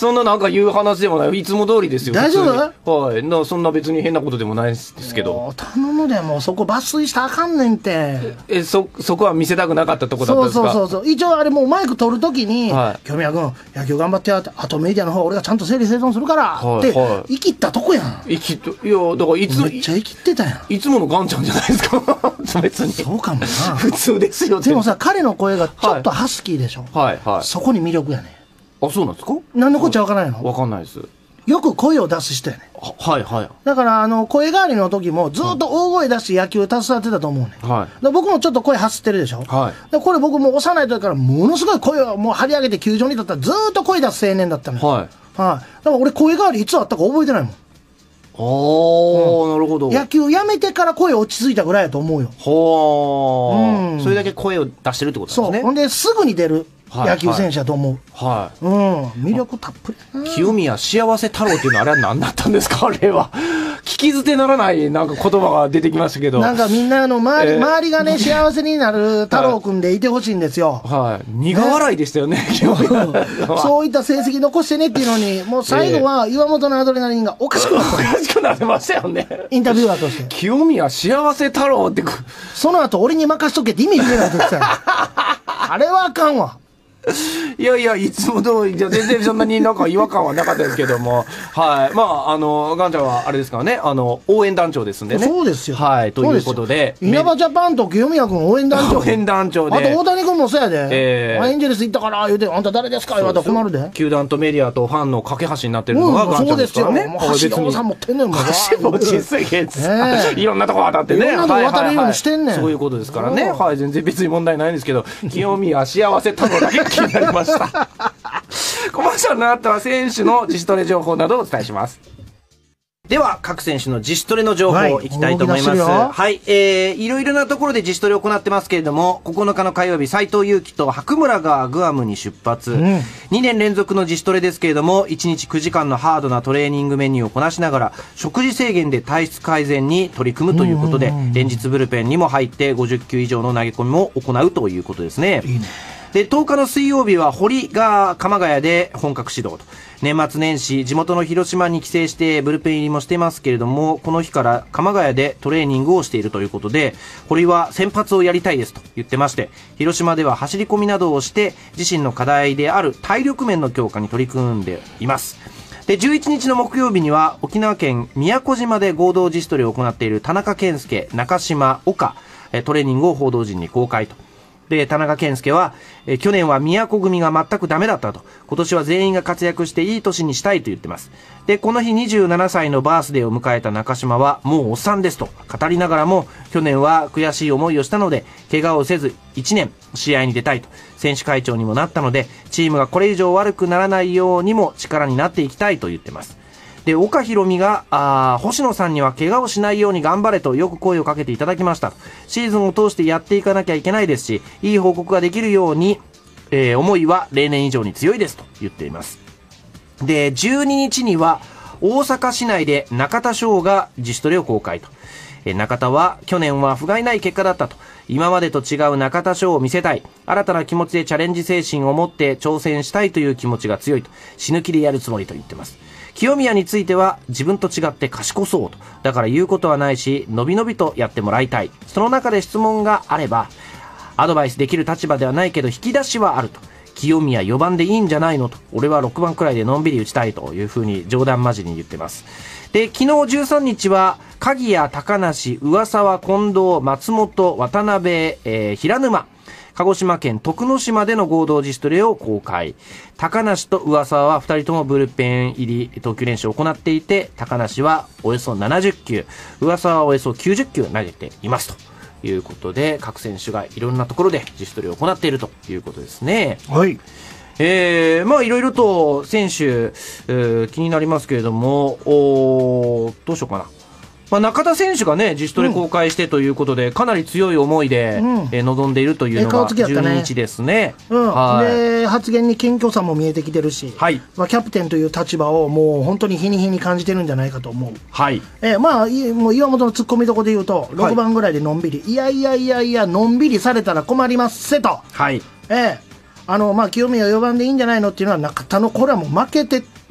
S1: そんななんか言う話でもない。いつも通りですよ。
S2: 大丈
S1: 夫？はい。なそんな別に変なことでもないですけど。
S2: 頼むで、もうそこ抜粋したらあかんねんて。
S1: え、そ、そこは見せたくなかったとこだったんですか？
S2: そうそうそうそう。一応あれもうマイク取るときに、
S1: はい、
S2: 清宮君、野球頑張ってやって、あとメディアの方俺がちゃんと整理整頓するから、はい、って、はい、生きったとこやん。
S1: 生きっと、いや、だからいつ、
S2: めっちゃ生きってたやん。
S1: いつものガンちゃんじゃないですか。別に。
S2: そうかもな。
S1: 普通ですよ。
S2: でもさ、彼の声がちょっとハスキーでしょ。
S1: はい、はい。
S2: そこに魅力やね。
S1: あ、そうなんですか？
S2: 何のこっちゃわからないの？
S1: わかんないです。
S2: よく声を出す人やね。
S1: はいはい。
S2: だから、あの、声変わりの時もずっと大声出して野球携わってたと思うね。
S1: はい。
S2: で僕もちょっと声発ってるでしょ。
S1: はい。
S2: でこれ僕もう幼い時からものすごい声をもう張り上げて球場に立ったらずっと声出す青年だったの。
S1: はい。
S2: はい。だから俺声変わりいつあったか覚えてないもん。
S1: おー、うん、なるほど。
S2: 野球やめてから声落ち着いたぐらいやと思うよ。
S1: ほー。うん。それだけ声を出してるってことなんですね。
S2: そう。ほんですぐに出る。野球選手だと思う。
S1: はい。
S2: うん。魅力たっぷり。
S1: 清宮幸せ太郎っていうのはあれは何だったんですか？あれは。聞き捨てならないなんか言葉が出てきましたけど。
S2: なんかみんなの周り、えー、周りがね、幸せになる太郎くんでいてほしいんですよ。
S1: はい。苦笑いでしたよね、ね
S2: そういった成績残してねっていうのに、もう最後は岩本のアドレナリンがおかしくなった。お
S1: かしくなってましたよね。
S2: インタビュアーとして。
S1: 清宮幸せ太郎って。
S2: その後俺に任しとけって意味不明なってたよ。あれはあかんわ。
S1: いやいや、いつも通りじゃ全然そんなになんか違和感はなかったですけども、はい。まあ、あの、ガンちゃんはあれですからね、あの、応援団長ですんでね。
S2: そうですよ。
S1: はい。ということで。
S2: 稲葉ジャパンと清宮君応援団長。
S1: 応援団長で。
S2: あと大谷君もそうやで。
S1: えー、
S2: エンジェルス行ったから言うて、あんた誰ですか言われたら困るで。
S1: 球団とメディアとファンの架け橋になってるのがガンちゃんですからね。
S2: もう橋尾さん持ってんねんもん。
S1: 橋本すげえ。いろんなとこ渡ってね。
S2: いろんなとこ渡るようにしてんねん。
S1: そういうことですからね。はい。全然別に問題ないんですけど、清宮幸せ太郎だけ気になりました。コマーシャルの後は選手の自主トレ情報などをお伝えします。では各選手の自主トレの情報いきたいと思います。はい、はい、えー、いろいろなところで自主トレを行ってますけれども、ここのかの火曜日、斉藤佑樹と白村がグアムに出発、うん、にねん連続の自主トレですけれども、いちにちくじかんのハードなトレーニングメニューをこなしながら食事制限で体質改善に取り組むということで、連日ブルペンにも入ってごじゅっきゅう以上の投げ込みも行うということですね。いいね。で、とおかの水曜日は堀が鎌ヶ谷で本格始動と。年末年始、地元の広島に帰省してブルペン入りもしてますけれども、この日から鎌ヶ谷でトレーニングをしているということで、堀は先発をやりたいですと言ってまして、広島では走り込みなどをして自身の課題である体力面の強化に取り組んでいます。で、じゅういちにちの木曜日には沖縄県宮古島で合同自主トレを行っている田中健介、中島、岡、トレーニングを報道陣に公開と。で、田中健介は、え去年は宮古組が全くダメだったと。今年は全員が活躍していい年にしたいと言ってます。で、この日にじゅうななさいのバースデーを迎えた中島は、もうおっさんですと語りながらも、去年は悔しい思いをしたので、怪我をせずいちねん試合に出たいと。選手会長にもなったので、チームがこれ以上悪くならないようにも力になっていきたいと言ってます。で、岡ひろみが、あ星野さんには怪我をしないように頑張れとよく声をかけていただきました。シーズンを通してやっていかなきゃいけないですし、いい報告ができるように、えー、思いは例年以上に強いですと言っています。で、じゅうににちには大阪市内で中田翔が自主トレを公開と。えー、中田は去年は不甲斐ない結果だったと。今までと違う中田翔を見せたい。新たな気持ちでチャレンジ精神を持って挑戦したいという気持ちが強いと。死ぬ気でやるつもりと言ってます。清宮については自分と違って賢そうと。だから言うことはないし、のびのびとやってもらいたい。その中で質問があれば、アドバイスできる立場ではないけど引き出しはあると。清宮よばんでいいんじゃないのと。俺はろくばんくらいでのんびり打ちたいというふうに冗談交じりに言ってます。で、昨日じゅうさんにちは、鍵谷、高梨、上沢、近藤、松本、渡辺、えー、平沼、鹿児島県徳之島での合同自主トレを公開。高梨と上沢はふたりともブルペン入り投球練習を行っていて、高梨はおよそななじゅっきゅう、上沢はおよそきゅうじゅっきゅう投げていますということで、各選手がいろんなところで自主トレを行っているということですね。
S2: はい。
S1: えー、まあいろいろと選手、えー、気になりますけれども、おどうしようかな。まあ、中田選手がね、自主トレ公開してということで、うん、かなり強い思いで、うんえー、臨んでいるというのがじゅうににちですね。
S2: うん、はい、で、発言に謙虚さも見えてきてるし、はい、まあ、キャプテンという立場をもう本当に日に日に感じてるんじゃないかと思う。はい。えー、まあ、もう岩本の突っ込みどころで言うと、ろくばんぐらいでのんびり、はい、いやいやいやいや、のんびりされたら困りますせと。はい。えーあのまあ、清宮よばんでいいんじゃないのっていうのは中田のこれはもう負けて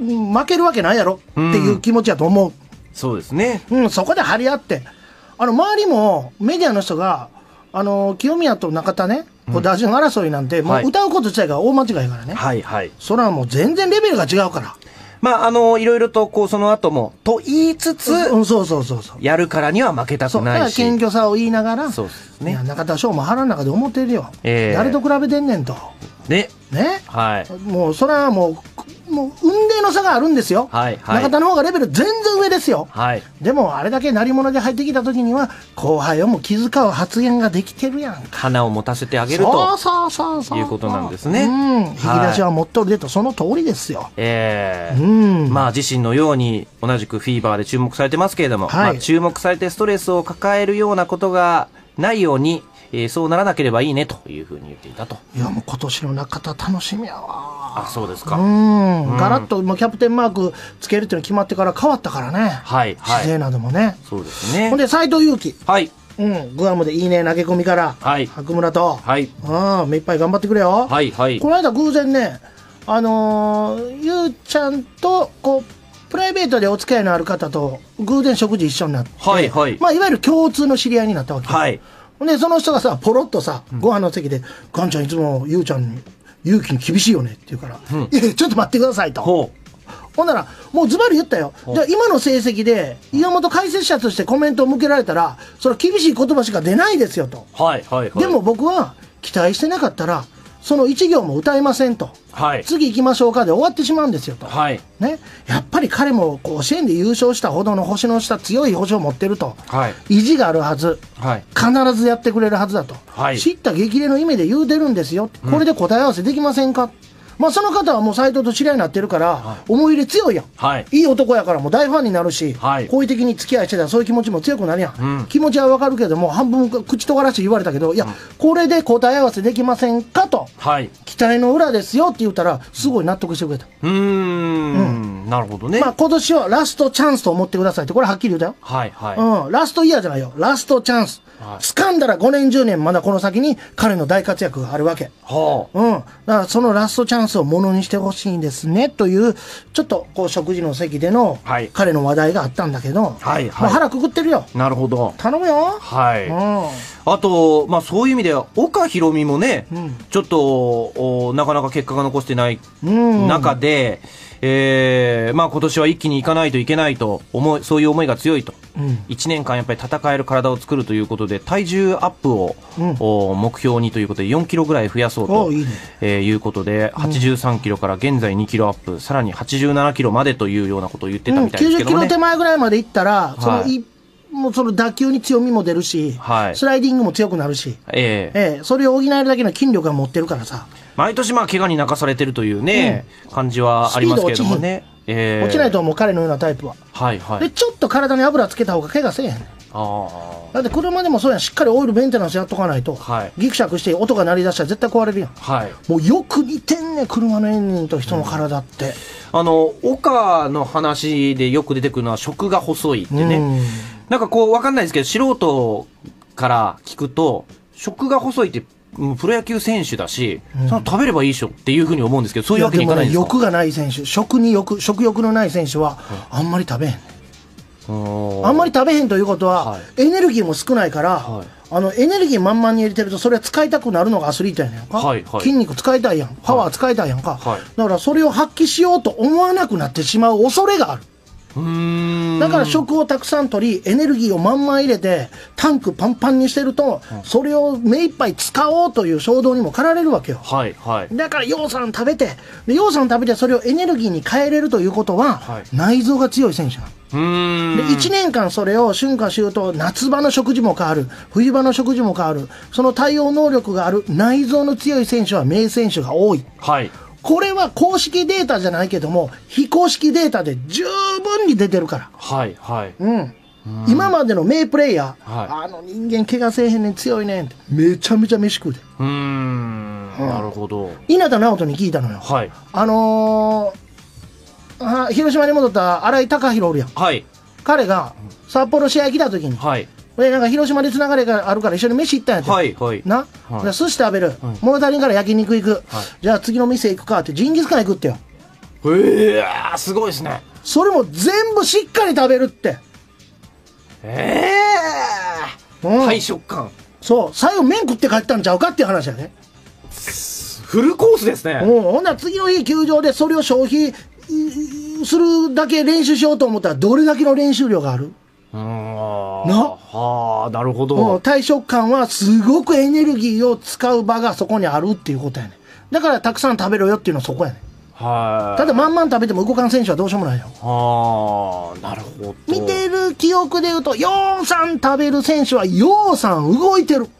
S2: うん負けるわけないやろっていう気持ちやと思う。
S1: そうですね。
S2: うん、そこで張り合って、あの、周りもメディアの人が、あの、清宮と中田ね、こう打順争いなんて、もう歌うこと自体が大間違いからね。
S1: はいはい。
S2: それはもう全然レベルが違うから。
S1: まあ、あの、いろいろと、こう、その後も、と言いつつ、
S2: うん、そうそうそうそう。
S1: やるからには負けたくないし。そう、だから
S2: 謙虚さを言いながら、
S1: そうですね。
S2: いや、中田翔も腹の中で思ってるよ。えー、誰と比べてんねんと。
S1: ね。
S2: ね。
S1: はい。
S2: もう、それはもう、もう、運命の差があるんですよ。はい、はい。中田の方がレベル全然上ですよ。はい。でも、あれだけ鳴り物で入ってきた時には、後輩をも気遣う発言ができてるやんか。
S1: 花を持たせてあげると。
S2: そうそうそうそう。
S1: いうことなんですね。
S2: うん。引き出しは持っとるでと、その通りですよ。
S1: ええー。うん。まあ、自身のように、同じくフィーバーで注目されてますけれども、はい。まあ、注目されてストレスを抱えるようなことがないように、えー、そうならなければいいねというふうに言っていたと。
S2: いや、もう今年の中田楽しみやわ。
S1: あ、そうですか。
S2: うん。ガラッともうキャプテンマークつけるっていうの決まってから変わったからね。はい。姿勢などもね。
S1: そうですね。
S2: ほんで、斎藤佑樹。
S1: はい。
S2: うん。グアムでいいね投げ込みから。はい。白村と。はい。うん。目いっぱい頑張ってくれよ。はい。はい。この間偶然ね、あのー、ゆうちゃんと、こう、プライベートでお付き合いのある方と偶然食事一緒になって。はい。はい。まあ、いわゆる共通の知り合いになったわけ。はい。で、その人がさ、ポロッとさ、ご飯の席で、ガンちゃんいつもゆうちゃんに、勇気に厳しいよねって言うから、うん、いや、ちょっと待ってくださいと。ほほんなら、もうズバリ言ったよ。じゃあ今の成績で、岩本解説者としてコメントを向けられたら、それは厳しい言葉しか出ないですよと。はいはいはい。でも僕は、期待してなかったら、その一行も歌えませんと。はい。次行きましょうかで終わってしまうんですよと。はい。ね。やっぱり彼も甲子園で優勝したほどの星の下強い星を持ってると。はい。意地があるはず。はい。必ずやってくれるはずだと。はい。知った激励の意味で言うてるんですよ。これで答え合わせできませんか、うん、まあその方はもう斎藤と知り合いになってるから、はい、思い入れ強いやん。はい。いい男やからもう大ファンになるし、はい。好意的に付き合いしてたらそういう気持ちも強くなるやん。うん。気持ちはわかるけども、半分口とがらし言われたけど、いや、うん、これで答え合わせできませんかと。はい。期待の裏ですよって言ったら、すごい納得してくれた。うーん。うん。なるほどね。まあ今年はラストチャンスと思ってくださいって、これはっきり言うたよ。はいはい。うん。ラストイヤーじゃないよ。ラストチャンス。はい、掴んだらごねんじゅうねんまだこの先に彼の大活躍があるわけ。はあ、うん。だからそのラストチャンスをものにしてほしいんですねというちょっとこう食事の席での彼の話題があったんだけど、はいはい、もう腹くくってるよ。なるほど。頼むよ。はい。うん、あと、まあそういう意味では岡ひろみもね、うん、ちょっとなかなか結果が残してない中で、うん、えー、まあ今年は一気にいかないといけないと思い、そういう思いが強いと。うん、いちねんかんやっぱり戦える体を作るということで体重アップを、うん、目標にということでよんキロぐらい増やそうといい、ねえー、いうことではちじゅうさんキロから現在にキロアップ、さらにはちじゅうななキロまでというようなことを言ってたみたいですけどもね、うん、きゅうじゅっキロ手前ぐらいまでいったら、はい、そのいもうその打球に強みも出るし、はい、スライディングも強くなるし、えーえー、それを補えるだけの筋力が持ってるからさ、毎年まあ怪我に泣かされてるというね、うん、感じはありますけれどもね、えー、落ちないと思う彼のようなタイプは、はいはい、でちょっと体に油つけた方が怪我せえへんねん。あだって車でもそうやん、しっかりオイルメンテナンスやっとかないと、はい、ギクシャクして音が鳴り出したら絶対壊れるやん、はい、もうよく似てんねん車のエンジンと人の体って、うん、あの岡の話でよく出てくるのは食が細いってね、うん、なんかこう分かんないですけど素人から聞くと食が細いってプロ野球選手だし、うん、その食べればいいでしょっていうふうに思うんですけど、そういうわけにいかないんですか。いやでもね、欲がない選手、食に欲、食欲のない選手はあんまり食べへん、うん、あんまり食べへんということは、はい、エネルギーも少ないから、はい、あのエネルギー満々に入れてるとそれは使いたくなるのがアスリートやねんか、はいはい、筋肉使いたいやん、パワー使いたいやんか、はい、だからそれを発揮しようと思わなくなってしまう恐れがある。うーんだから食をたくさん取りエネルギーを満々入れてタンクパンパンにしてると、うん、それを目いっぱい使おうという衝動にも駆られるわけよ、はいはい、だから葉酸食べてで葉酸食べてそれをエネルギーに変えれるということは、はい、内臓が強い選手なの。うーんでいちねんかんそれを春夏秋冬夏場の食事も変わる冬場の食事も変わるその対応能力がある内臓の強い選手は名選手が多い、はい、これは公式データじゃないけども非公式データで十分に出てるから、はいはいうん、今までの名プレイヤー、はい、あの人間怪我せえへんねん強いねんってめちゃめちゃ飯食うで。うーん、うん、なるほど。稲田直人に聞いたのよ、はい、あのー、あ広島に戻った新井貴弘おるやん、はい、彼が札幌試合来た時に、はい、でなんか広島でつながりがあるから一緒に飯行ったんやって、はいはいな、はい、寿司食べる、はい、物足りんから焼肉行く、はい、じゃあ次の店行くかってジンギスカン行くってよ。
S1: へえすごいですね。
S2: それも全部しっかり食べるって。
S1: ええーうん、大食感。そう
S2: 最後麺食って帰ったんちゃうかっていう話やね。
S1: フルコースですね。
S2: うん、ほんなら次の日球場でそれを消費するだけ練習しようと思ったらどれだけの練習量がある。
S1: うんなはあなるほど。
S2: 大食感はすごくエネルギーを使う場がそこにあるっていうことやね。だからたくさん食べろよっていうのはそこやね。はい。ただまんまん食べても動かん選手はどうしようもないよ。
S1: はあなるほど。
S2: 見てる記憶で言うとようさん食べる選手はようさん動いてる。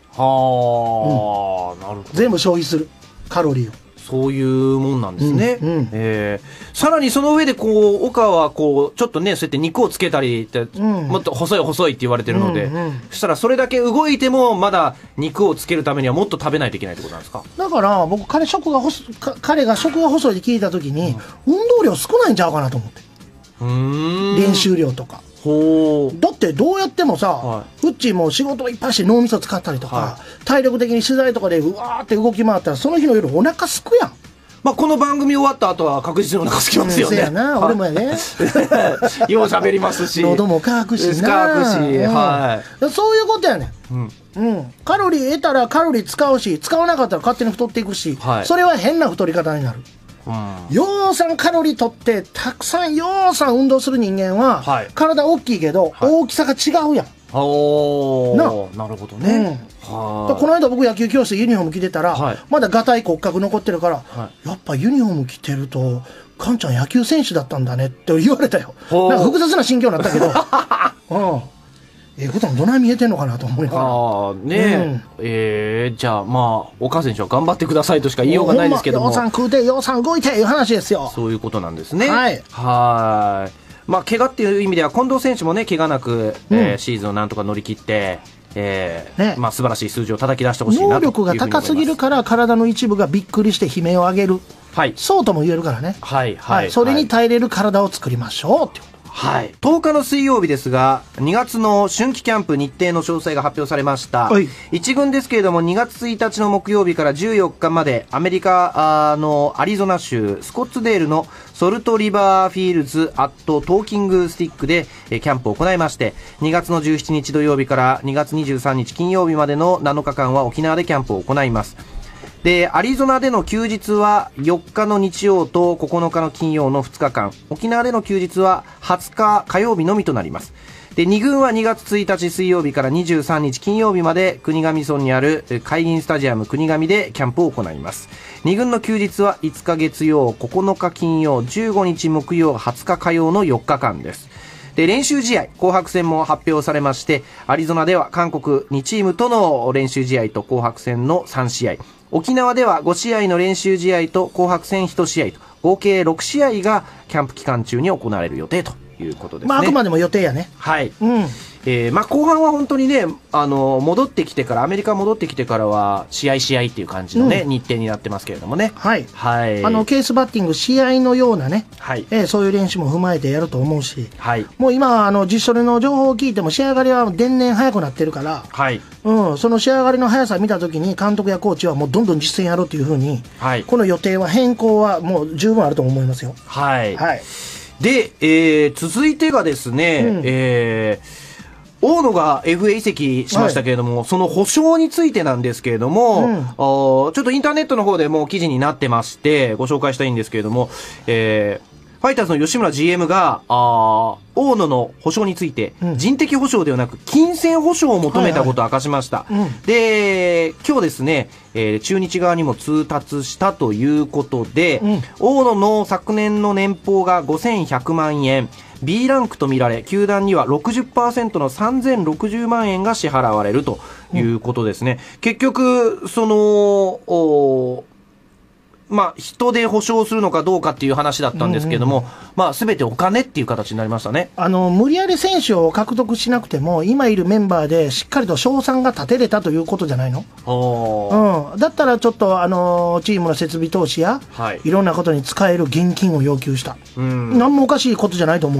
S2: はあ、うん、なるほど。全部消費するカロリーを。
S1: そういうもんなんですね。うんうん、えー、さらにその上でこう岡はこうちょっとねそうやって肉をつけたりって、うん、もっと細い細いって言われてるので、うんうん、そしたらそれだけ動いてもまだ肉をつけるためにはもっと食べないといけないってことなんですか。
S2: だから僕彼食が細彼が食が細いって聞いた時に、うん、運動量少ないんちゃうかなと思って。うーん練習量とか。ほだってどうやってもさ、はい、フッチーも仕事いっぱいして脳みそ使ったりとか、はい、体力的に取材とかでうわーって動き回ったらその日の夜お腹すくやん。
S1: まあこの番組終わった後は確実にお腹すきますよね。
S2: そうやな、俺もやね。よう
S1: 喋りますし
S2: 喉も乾くしな
S1: 乾くし、うん、はい、
S2: そういうことやねん、うんうん、カロリー得たらカロリー使うし使わなかったら勝手に太っていくし、はい、それは変な太り方になる。うん、ようさんカロリー取ってたくさんようさん運動する人間は、はい、体大きいけど、はい、大きさが違うやん。お
S1: ななるほどね、
S2: うん、はこの間僕野球教室ユニフォーム着てたら、はい、まだガタイ骨格残ってるから、はい、やっぱユニフォーム着てるとカンちゃん野球選手だったんだねって言われたよ。なんか複雑な心境になったけどうんええー、普段どない見えてんのかなと思いながら。ああねえ、うん、え
S1: ー、じゃあまあ岡選手は頑張ってくださいとしか言いようがないですけども、
S2: ようさん食うてようさん動いていう話ですよ。
S1: そういうことなんですね。はいはいまあ怪我っていう意味では近藤選手もね怪我なく、うんえー、シーズンをなんとか乗り切ってえーねまあ、素晴らしい数字を叩き出してほしいなと
S2: 能力が高すぎるから体の一部がびっくりして悲鳴を上げる、はい、そうとも言えるからね、はいはいはい、それに耐えれる体を作りましょうってこと。
S1: はい、とおかの水曜日ですがにがつの春季キャンプ日程の詳細が発表されました。いち軍ですけれどもにがつついたちの木曜日からじゅうよっかまでアメリカのアリゾナ州スコッツデールのソルトリバーフィールズアットトーキングスティックでキャンプを行いまして、にがつのじゅうしちにち土曜日からにがつにじゅうさんにち金曜日までのなのかかんは沖縄でキャンプを行います。でアリゾナでの休日はよっかの日曜とここのかの金曜のふつかかん、沖縄での休日ははつか火曜日のみとなります。でに軍はにがつついたち水曜日からにじゅうさんにち金曜日まで国頭村にある海銀スタジアム国頭でキャンプを行います。に軍の休日はいつか月曜、ここのか金曜、じゅうごにち木曜、はつか火曜のよっかかんです。で練習試合紅白戦も発表されまして、アリゾナでは韓国にチームとの練習試合と紅白戦のさんしあい、沖縄ではごしあいの練習試合と紅白戦いち試合と合計ろくしあいがキャンプ期間中に行われる予定ということですね。
S2: まああくまでも予定やね。
S1: はい、うんえーまあ、後半は本当にねあの戻ってきてからアメリカ戻ってきてからは試合試合っていう感じのね、うん、日程になってますけれどもね。はい、はい、あ
S2: のケースバッティング試合のようなね、はいえー、そういう練習も踏まえてやると思うし、はい、もう今あの実処理の情報を聞いても仕上がりは年々早くなってるから、はいうん、その仕上がりの速さ見たときに監督やコーチはもうどんどん実践やろうというふうに、はい、この予定は変更はもう十分あると思いますよ。はい、はい、
S1: で、えー、続いてがですね、うんえー大野が エフエー 移籍しましたけれども、はい、その保証についてなんですけれども、うん、ちょっとインターネットの方でもう記事になってましてご紹介したいんですけれども、えー、ファイターズの吉村 ジーエム があ大野の保証について、うん、人的保証ではなく金銭保証を求めたことを明かしました。はいはいうん、で今日ですね、えー、中日側にも通達したということで、うん、大野の昨年の年俸がごせんひゃくまんえん、B ランクとみられ球団には ろくじゅっパーセント のさんぜんろくじゅうまんえんが支払われるということですね。うん、結局そのまあ人で保証するのかどうかっていう話だったんですけども、うんうん、まあ全てお金っていう形になりましたね。
S2: あの無理やり選手を獲得しなくても今いるメンバーでしっかりと賞賛が立てれたということじゃないの。うん、だったらちょっとあのチームの設備投資や、はい、いろんなことに使える現金を要求した。うん、何もおかしいことじゃないと思うよ。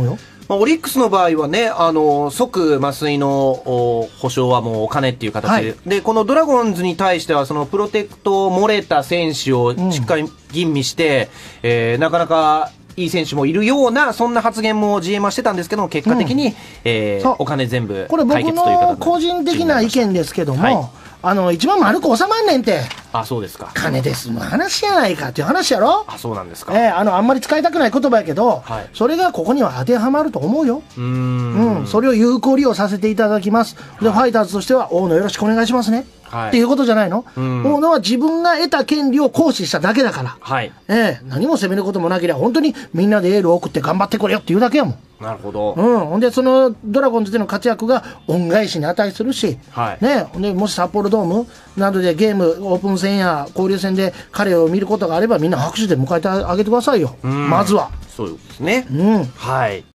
S1: まあ、オリックスの場合はね、あの、即麻酔のお保証はもうお金っていう形で、はい、で、このドラゴンズに対しては、そのプロテクト漏れた選手をしっかり吟味して、うん、えー、なかなかいい選手もいるような、そんな発言も ジーエム はしてたんですけども、結果的に、うん、えー、お金全部
S2: これ僕の個人的な意見ですけども、はい、あの、一番丸く収まんねんて。
S1: あ、そうですか。
S2: 金で済む話やないかっていう話やろ。
S1: あ、そうなんですか。
S2: えー、あの、あんまり使いたくない言葉やけど、はい、それがここには当てはまると思うよ。うーん。うん。それを有効利用させていただきます。で、はい、ファイターズとしては、大野よろしくお願いしますね。はい、っていうことじゃないの。大野は自分が得た権利を行使しただけだから。はい。ええー、何も責めることもなければ、本当にみんなでエールを送って頑張ってくれよっていうだけやもん。
S1: なるほど。
S2: うん。ほんで、そのドラゴンズでの活躍が恩返しに値するし、はい。ね。ほんで、もし札幌ドームなどでゲーム、オープン戦や交流戦で彼を見ることがあれば、みんな拍手で迎えてあげてくださいよ。まずは。
S1: そうですね。
S2: うん。
S1: はい。